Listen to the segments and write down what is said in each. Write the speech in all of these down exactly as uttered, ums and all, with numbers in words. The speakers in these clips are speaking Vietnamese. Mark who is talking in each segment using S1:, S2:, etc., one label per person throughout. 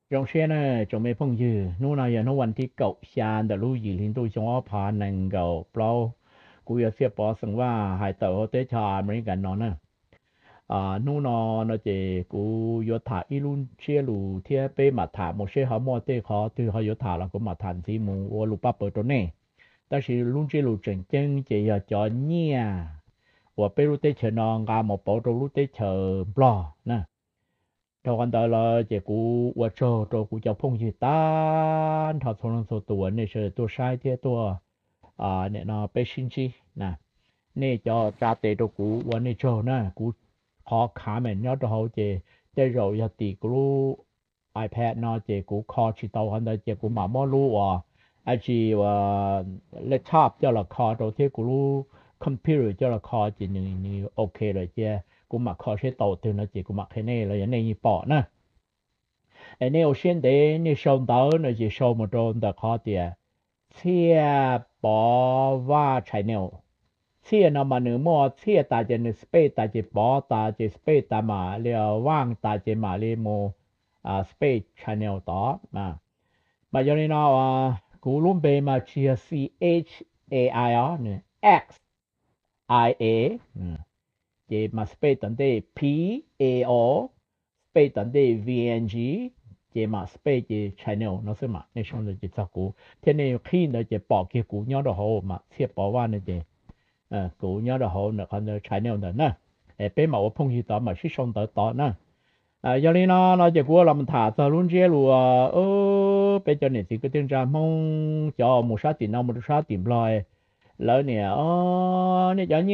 S1: trong xe này trong mấy phong dư nu nào giờ nóวันที่เก่าชานแต่รู้ยี่ลินตัวจงอ้อพานังเก่าเปล่ากูอยากเสียปอสังว่าหายเต่าเตชาเหมือนกันนอนนะอ่านู่นนอนเจกูยศถาอีลุนเชี่ยลูเทียเป้มาถาโมเช่เขาโมเต้เขาที่เขายศถาแล้วก็มาทันสีมูว่าลูกป้าเปิดตัวเน่แต่是ลุนเชี่ยลู正正เจียจอเนี่ยว่าเป้ลูเต้เชนองกาหมอปอตัวลูเต้เชอปลอนะ thầu còn đó là chỉ cú vật trò trò cú cho phong chỉ tan thầu thầu số tuổi này sẽตัวsai thếตัวอ่าเนี่ยเนาะเป็นชิ้นชีนะนี่จอจ่าเตะตัวกูวันนี้จอนะกูขอขาเหม็นยอดเขาเจเจเราอยากตีกู iPad เนาะเจกูคอชิตเอาคันเดเจกูมาไม่รู้ว่าไอจีว่าเลปท็อปเจ้าละคอตัวที่กูรู้คอมพิวเตอร์เจ้าละคอจีนี่นี่โอเคเลยเจกูมาขอใช้โตตัวนะเจกูมาแค่นี้เลยอย่างนี้ปอนะไอ้เนี่ยเช่นเดนี่ชมตัวนะเจชมมาโดนแต่ขอเดียเทียบว่าใช่แนว 切那么呢么切大只呢 space 大只包大只 space 大嘛了ว่าง大只嘛เลยโมอ่า space channel ต่อมามาอย่างนี้เนาะอ่ากูรุ่มไปมาเชีย C H A I อ๋อเนี่ย X I A อืมเจมา space ตั้งแต่ P A O space ตั้งแต่ V N G เจมา space เจ channel เนาะใช่ไหมในช่วงนี้จะจักกูที่นี่ขี้เนี่ยจะบอกเกี่ยวกูย้อนเราหัวมาเทียบบอกว่าเนี่ยเจ à cụ nhớ là họ nó còn trái nêu nữa nè để mà ở phong gì đó mà sức sống tới đó nè à giờ này nó nó chỉ của làm thả cho luôn chứ luôn ơ bây giờ này thì cái tiếng ra mong cho một số tiền nào một số tiền lại lỡ nè ơ nè giờ như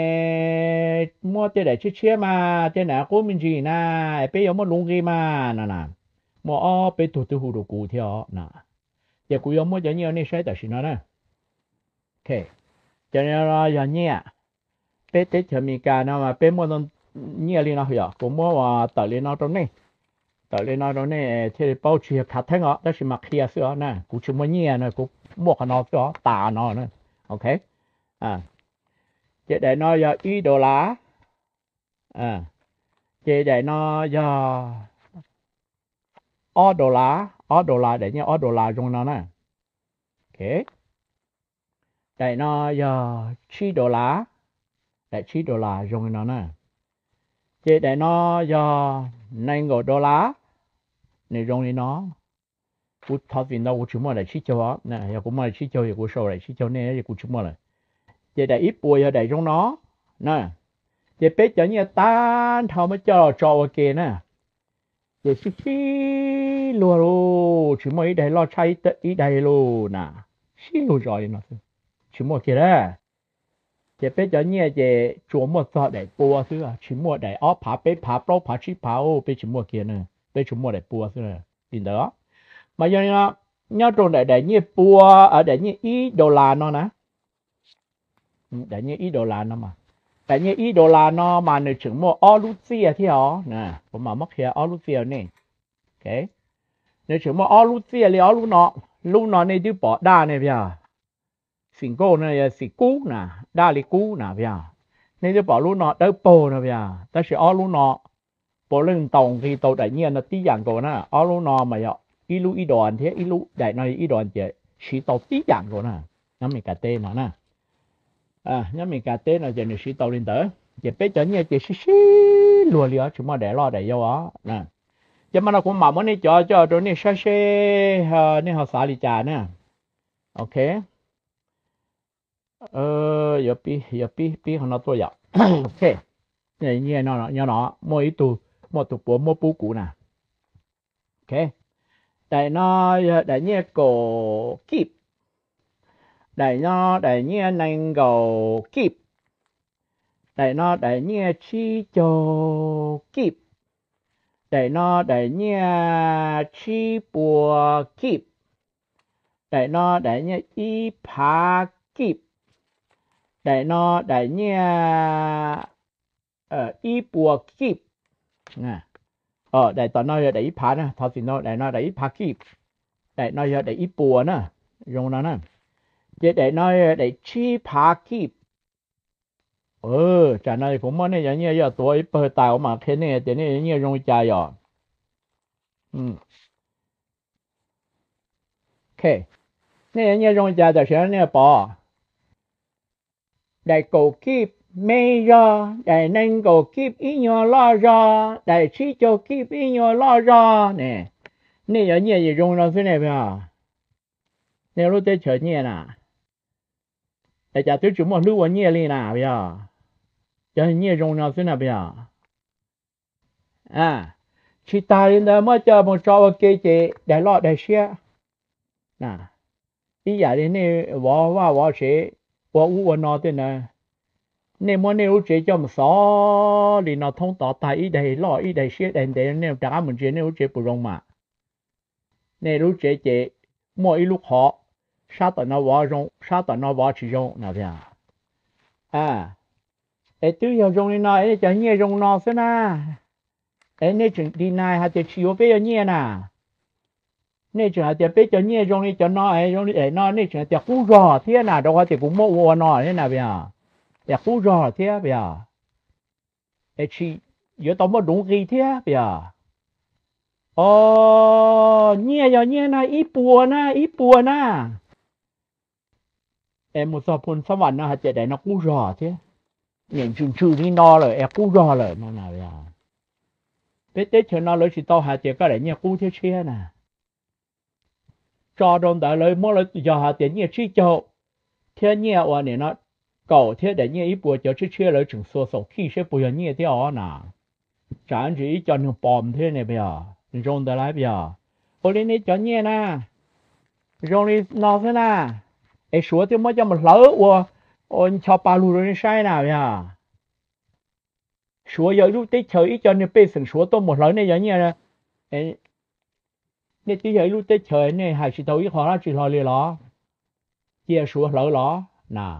S1: mua tiền để chơi chơi mà tiền nào cũng mình gì nè bây giờ mua lung gì mà nè nè mua ở bây tụt tụt hồ cụ theo nè giờ cụ giờ mua giờ như này sẽ là gì nó nè ok cho nên là giờ nhẹ bé tết chờ mình cả nó mà bé mua nó nhẹ lên nó hiểu cũng mua và tự lên nó trong này tự lên nó trong này thì bao chia khát thế ngọ đó là mặc kia sữa nè cũng chỉ mua nhẹ nè cũng mua cái nó sữa tà nó nè ok à chế để nó giờ y đô la à chế để nó giờ ở đô la ở đô la để nhớ ở đô la trong nó nè ok để nó giờ chi đô la để chi đô la trong nó nè chế để nó giờ năm ngàn đô la này trong nóกูทอดวินเรากูชั่วโมงเลยชี้เจ้าเนี่ยอยากกูมาชี้เจ้าอยากกูโชว์เลยชี้เจ้าเนี่ยอยากกูชั่วโมงเลยเจ๊ได้อีปัวอยากได้trong nó nèเจ๊เป็ดจะเนี่ยตานทำมาเจ้าจอเกน่ะเจ๊ชี้ชี้รัวรูชั่วโมงอีได้รอใช้แต่อีได้รูน่ะชี้รัวจอยน่ะชั่วโมงเกี่ยละเจ๊เป็ดจะเนี่ยเจ๊ชั่วโมงต่อได้ปัวซื้อชั่วโมงได้อ๋อผาเป็ดผาเปล่าผาชี้ผาโอ้เป็ดชั่วโมงเกี่ยเนี่ยเป็ดชั่วโมงได้ปัวซื้อดินเด้อmà giờ nó nhớ trong đại đại như bùa ở đại như ý đô la nó nè đại như ý đô la nó mà đại như ý đô la nó mà nếu chừng mua ở lúc xưa thì họ nèผมมามักเฮียở lúc xưa nè ok nếu chừng mua ở lúc xưa thì ở lúc nọ lúc nọ này đi bỏ đa này bâyสิ่งโก้เนี่ยสิ่งกู้น่ะได้เลยกู้น่ะพี่นี่จะบอกลูกเนาะได้โปนะพี่แต่是ở lúc nọ bộ lưng tổng thì tàu đại nhiên là tí dạng của nó ở lúc nọ mà vậy ít lúc ít đoạn thế ít lúc đại nói ít đoạn chứ chỉ tàu tí dạng của nó nhắm mình cà tê nó nè à nhắm mình cà tê nó giờ nó chỉ tàu lên tới giờ bé chở như chỉ xí xí lùa liao chúng mà để lo để vô á nè chứ mà nó cũng mà muốn đi cho cho rồi này xe xe này họ xả đi trà nè ok ờ giờ pi giờ pi pi họ nó tôi giờ ok này như nó nó nó mỗi ít tu mỗi tu bố mỗi bú cũ nè ok đại nó đại nhẹ cổ kịp đại nó đại nhẹ nành cổ kịp đại nó đại nhẹ chi cho kịp đại nó đại nhẹ chi bùa kịp đại nó đại nhẹ y phá kịp đại nó đại nhẹ ờ y bùa kịp nè ờ đại tao nói đại y phá nè thao xin nó đại nó đại y phá kịp đại nói đại y bùa nè dùng nó nè chế đại nói đại chi phá kịp ờ trả lời cũng mới này giống như giờ tuổi bờ tàu mà thế này thế này như dùng trà rồi ừ OK nè nhớ rong ra đó sẽ nè bỏ đại cổ kiếp mê ra đại nâng cổ kiếp ý nhỏ lo ra đại chi cho kiếp ý nhỏ lo ra nè nè nhớ nhớ gì rong ra thế này bây nè lúc tới chờ nhớ nè đại家对chúng mà lưu vào nhớ lên nè bây giờ cho nhớ rong ra thế này bây giờ à chỉ ta lên đó mới cho một trò cái chế đại lọ đại xe nè ý giờ đến này võ võ võ sẽ võ u võ nó thế này nên mà nếu chế cho một số thì nó thông tỏ tại ý đây lo ý đây xe đây đây nếu trả mình chế nếu chế bù rong mà nếu chế chế mỗi lúc họ sát tận nó võ rong sát tận nó võ chỉ rong nào vậy à ấy tôi giờ rong này nói ấy cho nghe rong nó thế na ấy nên chừng đi này hay để chiếu về nghe nè nên chừng để bé cho nghe rong này cho nó ấy rong này nó nên chừng để cú rò thế nào đâu có thể cũng mua võ nó thế nào vậy để cú rò thế bây giờ ấy chỉ giờ tao mới đúng gì thế bây giờ ồ nghe giờ nghe na ít bùa na ít bùa na em một số phun sắmวันนะจะได้nó cú rò thế nhìn chừng chừng đi no rồi em cú rò rồi nó nào bây giờ bé tết cho nó lấy chỉ tao hạt chỉ có để nghe cú thế chia nè cho đông đại lấy mỗi lấy giờ hạt tiền nghe chi cho thế nghe ở này nó cầu thế để nghe ít bùa cho chi chia lấy chừng số số khi sẽ bùa nghe thế ở nè chẳng chỉ cho nó bom thế này bây giờ rong đại lại bây giờ ở đây này cho nghe nè rong đi nó thế nè ấy số thì mới cho một lỡ ủa ôn cho ba lù rồi sai nào bây số giờ lúc tết chơi ít cho nên bây giờ số tôi một lỡ này giống như là ấy nên tí giờ lúc tết chơi này hay chỉ tao ít họ chỉ lo liền lo chia số lỡ lo nè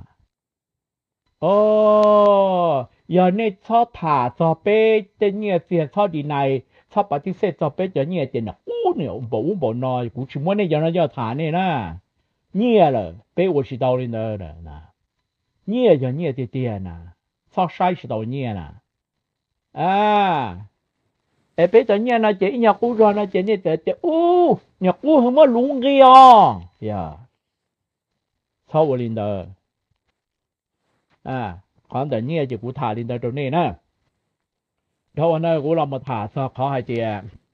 S1: ồ giờ này cho thả cho bé tên như tiền cho đi này cho bà tí xe cho bé cho như tiền là u nhiều bộ bộ nói cũng chỉ muốn này giờ nó giờ thả này nè nhiều rồi bé我是到lên đó rồi nè nhiều giờ nhiều tiền tiền nè sao sai是到nhiều nè à ê bé tự nhiên nó chỉ nhà cũ rồi nó chỉ như thế thế u nhà cũ không có lúng kia à sao我lên đó à còn tự nhiên chỉ cũ thả lên đó chỗ này nè đâu anh ơi cũ làm một thả sao khó hay chị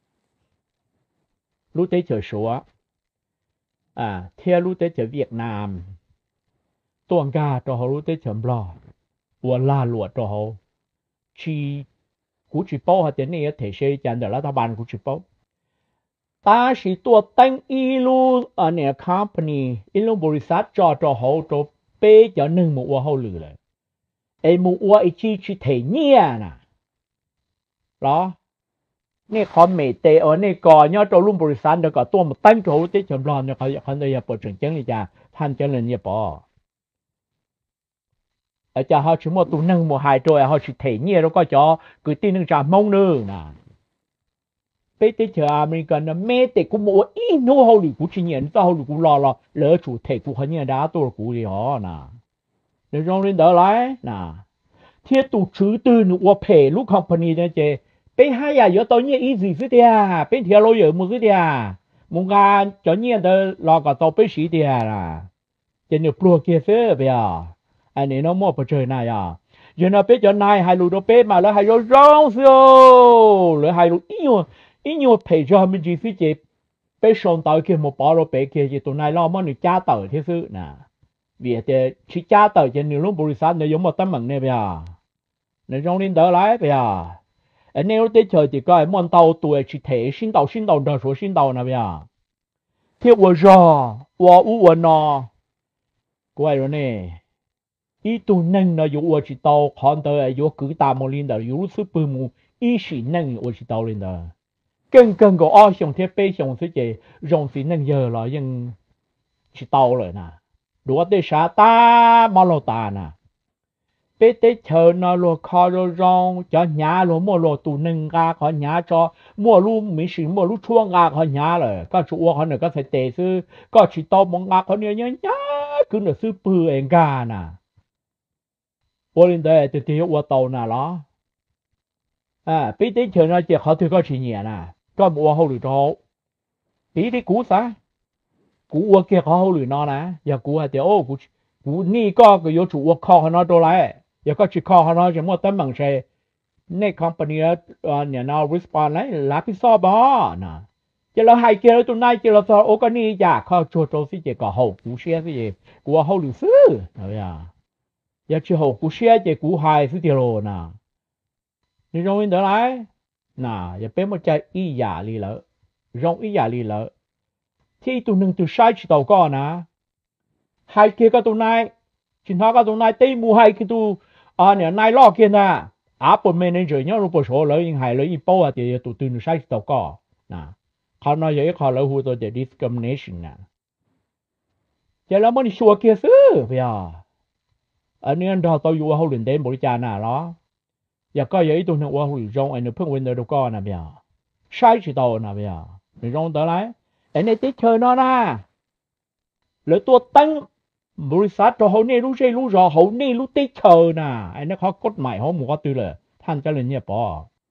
S1: lúc tới chờ số à theo lúc tới chờ Việt Nam tuần ca cho họ lúc tới chờ lo của la lụa cho họ chi cú chỉ bao hạt tiền này thể chế chẳng được là ta bàn cú chỉ bao ta chỉ tua tăng ilu ở nè company ilu bồi sát cho cho họ cho bê cho nâng một hoa hậu lử lại ấy một hoa ấy chi chỉ thể nhia nè đó nè con mẹ tê ở nè cò nhớ cho luôn bồi sát được cả tua một tăng cho họ tết chấm lon được cái phần đây bộ trưởng chứng này cha than cho nên như bỏ ở cha họ chỉ một tụ nâng một hai rồi họ chỉ thể nhia đâu có cho cứ tin nâng trả mông nữa nè bây giờ chờ American nó mẹ để cũng mua ít nô hậu lì cũng chỉ nhận ra hậu lì cũng lo lo lỡ chủ thể cũng hơi nhận đã tôi cũng đi họ nè để trong lên đó lại nè thiết tụ chữ từ nữa qua pay lúc company đó chứ bây hai à giờ tôi nhớ ý gì thế à bây giờ lo giờ mua thế à muốn ga cho nhận đó lo cả tàu bây gì thế à cho nên plug kia thế bây giờ anh ấy nó mua bờ trời này à giờ nó bây giờ này hai lũ đó bây mà nó hai lũ rong xíu rồi hai lũ yêu ít nhiều phải cho mình chỉ phi chế bây xong tới kia một bảo rồi bây kia chỉ tụi này lo mà người cha tới thế sự nè vì thế chỉ cha tới cho nên lúc bồi sản nó giống một tấm bằng này bây giờ nó trong lên đỡ lại bây giờ anh nếu tới chờ thì coi món tàu tuổi chỉ thể sinh tàu sinh tàu đó số sinh tàu nè bây giờ thế tôi rồi tôi u tôi nó quay rồi nè ít tụi nâng nó dùng tôi chỉ tàu còn tới dùng cứ tạm một lên đó dùng sức bự mu ít chỉ nâng tôi chỉ tàu lên đó更更个二上贴背上是这用是能热了，用是到了呐。如果对啥大马路大呐，背对车那路靠着让叫伢路莫路都能噶，靠伢着莫路没事莫路窗噶靠伢了，个主我可能个才得是个去到蒙噶可能伢伢cứ là sư bự anh噶呐。我领导就对我到那了，啊，背对车那就好对个去年呐。ก็มัวเขาหรือท้อปีที่กูซะ cú uo kia khó hậu lử nó nè giờ cú hay thì ô cú cú ni có cái yếu chủ uo khó nó đồ lại giờ có chỉ khó nó chỉ mua tấm bằng xeใน company เนี่ยเรา respond เลยรับผิดชอบบ่นะจะเราให้เกี่ยวตัวไหนจะเราสอนโอ้ก็นี่อยากเขาช่วยตัวสิเจก็หกกูเชียสิเจกูว่าเขาหรือซื้อนะพี่อ่ะอยากจะหกกูเชียเจกูให้สิเจโรนะ你容易得来那也别么在一压力了容易压力了ที่ตัวหนึ่งตัวใช้ชิดเอาก่อนนะให้เกี่ยวกับตัวไหนชินท้ากับตัวไหนตีมูให้คือตัวอ่าเนี่ยนายลอกเกี่ยนะ Apple Manager เนี่ยรูปโฉเลยยังหายเลยอีโป้อะเดี๋ยวตัวตื่นใช้ตัวก็นะเขาหน่อยอย่างเขาเลยหัวตัวเดี๋ยว discrimination นะเจ้าแล้วมันชัวร์เกี่ยซื้อพี่อ่ะอันนี้เราตัวอยู่ว่าเขาหลุดเด่นบริจาคน่ะหรออยากก็อย่างตัวหนึ่งว่าเขาหลุดจงไอ้เนี่ยเพิ่งเว้นเดือนตัวก็นะพี่อ่ะใช้ชิดเอานะพี่อ่ะในจงตัวไหนไอ้เนี่ยติดเชื้อเนาะนะหรือตัวตั้งบริษัทเราเขาเนี่ยรู้ใช่รู้รอเขาเนี่ยรู้ติดเชื้อนะไอ้เนี่ยเขากฎหมายเขาหมู่ก็ตื่นเลยท่านจะเลยเนี่ยปอ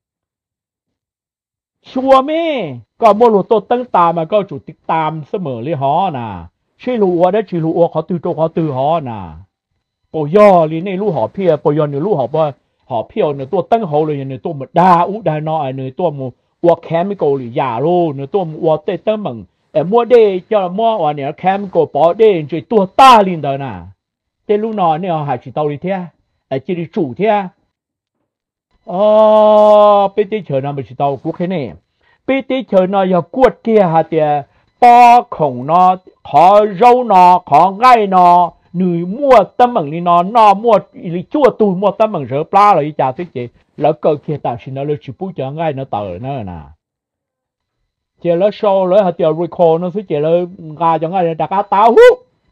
S1: ชัวร์ไหมก็บริษัทตั้งตามมาก็จุดติดตามเสมอเลยฮอนะชื่อรู้ว่าได้ชื่อรู้ว่าเขาตื่นตัวเขาตื่นฮอนะปอยอลีเนี่ยรู้หอเพียปอยอเนี่ยรู้หอว่าหอเพียวเนี่ยตัวตั้งเขาเลยเนี่ยตัวมันดาอุดานอไอ้เนี่ยตัวมูว่าแคมิโกหรือยาโลเนี่ยตัวว่าเตตั้งมังเอ็มว่าเดจะมั่วว่าเนี่ยแคมิโกปอเดจะตัวตาลินเดน่ะเตลูนอเนี่ยหายจิตเอาลิเทียไอ้จิริจูเทียอ๋อไปตีเฉินน่ะไม่จิตเอากูแค่นี้ไปตีเฉินน่ะอย่ากวดเกียฮะเตียป้อของนอขอเจ้านอขอไก่นอหนุ่ยมั่วตั้งมังนี่นอนอมั่วอิลิจั่วตูมั่วตั้งมังเสือปลาเลยจ่าสิเจแล้วเกิดเกียตัดสินแล้วชิบุจะง่ายนะเต๋อเนอะนะเจแล้วโชว์เลยฮะเจอรีคอร์นะสิเจแล้วงาจะง่ายเลยดักอาตาหู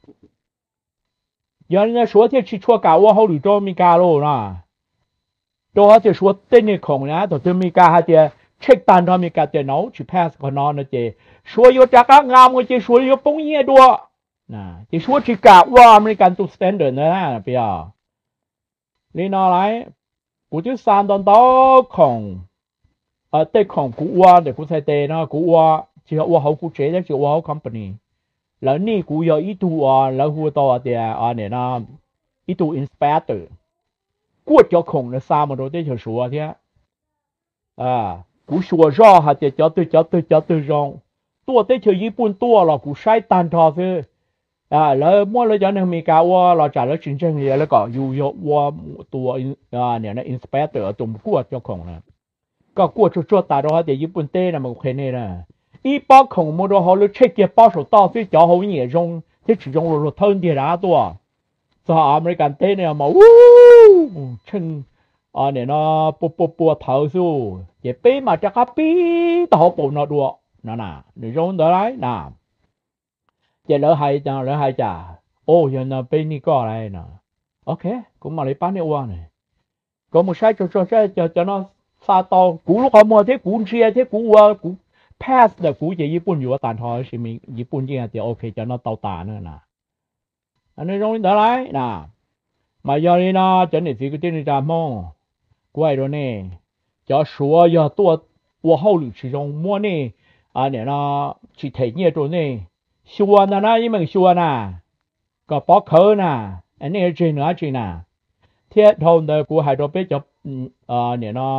S1: อย่างนี้说ที่ชิชัวกาว่าเขาหรือโจมีกาโลนะตัวเขาจะ说เต้นในของนะแต่จะมีกาฮะเจเช็คตันทอมีกาเจน้องชิพาสคนนอนนะเจ说有ดักงามก็เจ说有ปุ่งเยี่ยด้วยนะจะ说ชิกาว่าอเมริกันตัวสแตนดาร์ดนะนะพี่อ่ะนี่นอะไรกูจะสานตอนโตของเออเต้ของกูว่าเดี๋ยวกูใส่เต้นะกูว่าเชื่อว่าเขากูเจ๊ได้เชื่อว่าเขาคอมพานีแล้วนี่กูอยากอีตัวอ่ะแล้วหัวตัวเดียอ่ะเนี่ยนะอีตัวอินสเปกเตอร์กูจะของเนี่ยสามมันโดนได้เชื่อชัวร์ที่อ่ากูชัวร์จ่อฮะจะจ่อตัวจ่อตัวจ่อตัวรองตัวได้เชื่อญี่ปุ่นตัวหรอกกูใช้ตันทอซื้ออ่าแล้วเมื่อเราจะเนี่ยมีการว่าเราจ่ายแล้วจริงๆเนี่ยแล้วก็อยู่ยกว่าตัวอ่าเนี่ยนะอินสเปกเตอร์ตัวกูเจ้าของนะก็กูจะจ่อตาเราฮะแต่ญี่ปุ่นเต้นะมันโอเคเนี่ยนะ一包孔木头好了，切件包手到最脚好严重，这其中落吞的啥多，在阿美干地呢嘛，呜，趁啊呢那波波波头数，也背嘛这个背到好那多，那那你用得来那，这老海จ้า老海จ้า哦原来背你过来呢 ，OK， 咁嘛你班你話呢，咁冇使做做使就就那沙刀，古ลูกเขา冇ที่古เชียที่古ว่า古。pass แต่กูจะญี่ปุ่นอยู่ว่าตานทอใช่ไหมญี่ปุ่นจริงๆจะโอเคจะน่าเตาตาเนี่ยนะอันนี้ตรงนี้อะไรนะมายาลีนะจะเนี่ยสิก็ที่นี่จะมองกวยตัวนี้จะชัวอย่าตัวว่าเขาหรือชิจงมัวนี่อันนี้นะชิเทียตัวนี้ชัวนะนะยังไม่ชัวนะก็ปอกเขานะอันนี้จริงนะจริงนะเทียทนแต่กูหายตัวไปจะอ่าเนี่ยนะ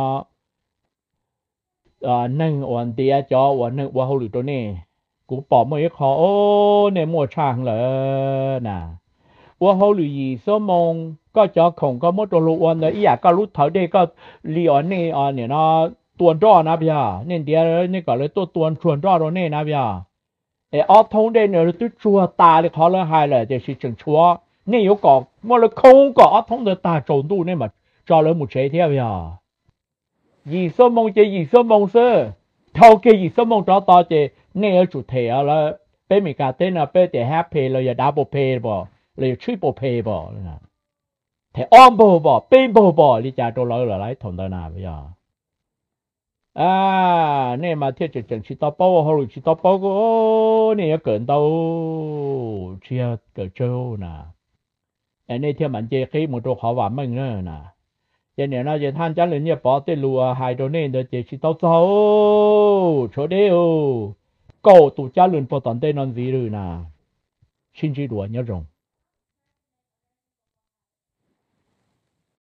S1: อ่าหนึ่งวันเดียจอวันหนึ่งว่าเขาหรือตัวนี้กูปอบมาอีกขอโอ้เนี่ยมัวช่างเลยนะว่าเขาหรือยี่สมงก็จอของก็มดตัวลูกวันเลยอีอยากก็รู้เท่าได้ก็เลี้ยนนี่อ่าเนี่ยนะตัวจ้อนะพี่อ่ะเนี่ยเดียนี่ก็เลยตัวตัวชวนจ้อตัวนี้นะพี่อ่ะเอออทงเดนเนี่ยตัวชัวตาเลยเขาเลยหายเลยจะสิจังชัวนี่有講我哋空個อทงเดตาโจดูเนี่ยมันจอเลยหมดเฉยเทียพี่อ่ะยี่สมงเจยี่สมงเสือเท่าเกยี่สมงต่อต่อเจเนี่ยจุดเทียแล้วเป็นมีการเต้นอะเป็นแต่แฮปปี้เลยอย่าดับเบิลเพย์บ่เลยทริปเปิลเพย์บ่นะแต่อ้อมบ่บ่เป็นบ่บ่ลิจ่าตัวเราหลายถอนตนาไปอ่ะอ่าเนี่ยมาเที่ยวจังชิตาโป้เขาหรือชิตาโป้ก็เนี่ยเกินเต้าเชียเกิดเจ้านะอันนี้เที่ยวมันเจกี้หมดตัวเขาว่ามึงเนี่ยนะgiờ này nó giờ than chán lên nhà bỏ tên lùa hai đôi nên để chỉ tao sao chỗ đấy ô cầu tụ chán lên bỏ tận tên non gì rồi nè xin chỉ đùa nhớ rồng